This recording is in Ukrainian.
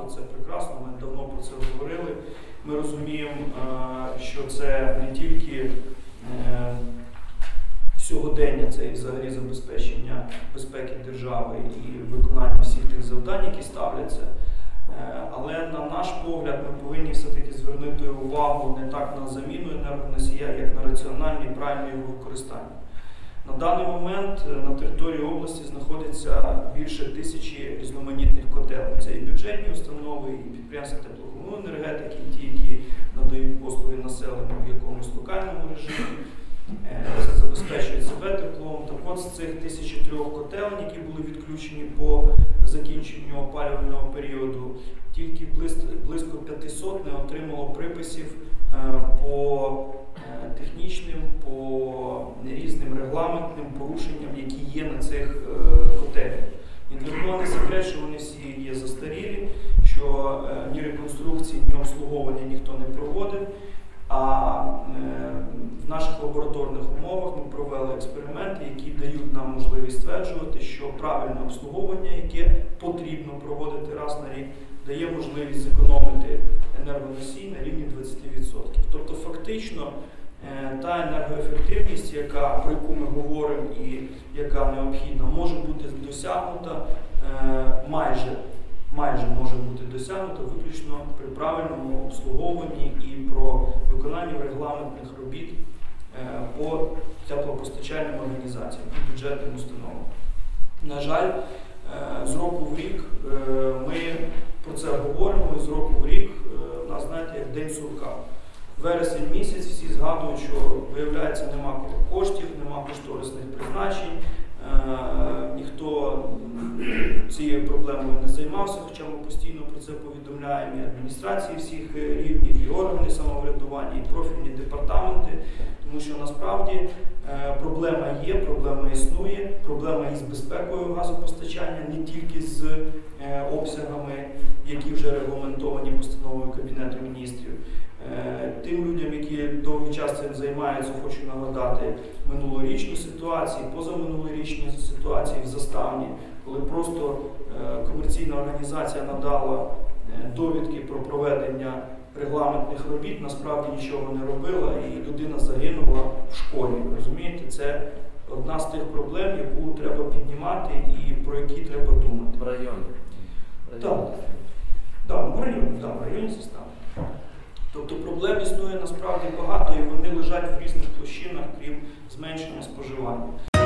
це прекрасно, ми давно про це говорили. Ми розуміємо, що це не тільки сьогодення, це і взагалі забезпечення безпеки держави і виконання всіх тих завдань, які ставляться. Але на наш погляд ми повинні все-таки звернути увагу не так на заміну енергоносія, як на раціональне і правильне його використання. На даний момент на території області знаходиться більше 1000 різноманітних котелень. Це і бюджетні установи, і підприємства теплокомунальної енергетики, і ті, які надають послуги населенню в якомусь локальному режимі, забезпечують себе теплом. Так от з цих 1003 котелень, які були відключені по закінченню опалювального періоду, тільки близько 500 не отримало приписів по технічним, по різним регламентним порушенням, які є на цих котелях. Ні для кого не секрет, що вони всі є застарілі, що ні реконструкції, ні обслуговування ніхто не проводив. А в наших лабораторних умовах ми провели експерименти, які дають нам можливість стверджувати, що правильне обслуговування, яке потрібно проводити раз на рік, дає можливість зекономити енергоносій на рівні 20%. Тобто фактично та енергоефективність, про яку ми говоримо і яка необхідна, може бути досягнута, майже може бути досягнуто виключно при правильному обслуговуванні і про виконанні регламентних робіт по теплопостачальним організаціям і бюджетним установам. На жаль, з року в рік ми про це говоримо, і з року в рік у нас, знаєте, як день сурка. Вересень місяць всі згадують, що, виявляється, нема коштів, нема кошторисних призначень, ніхто цією проблемою не займався, хоча ми постійно про це повідомляємо і адміністрації всіх рівнів, і органи самоврядування, і профільні департаменти, тому що насправді проблема є, проблема існує, проблема із безпекою газопостачання, не тільки з обсягами, які вже регламентовані постановою Кабінету міністрів. Тим людям, які довгий час цим займаються, хочу нагадати минулорічні ситуації, позаминулорічні ситуації в Заставні, коли просто комерційна організація надала довідки про проведення регламентних робіт, насправді нічого не робила, і людина загинула в школі. Розумієте, це одна з тих проблем, яку треба піднімати і про які треба думати. В районі? Так, в районі Заставни. Тобто проблем існує насправді багато, і вони лежать в різних площинах, крім зменшення споживання.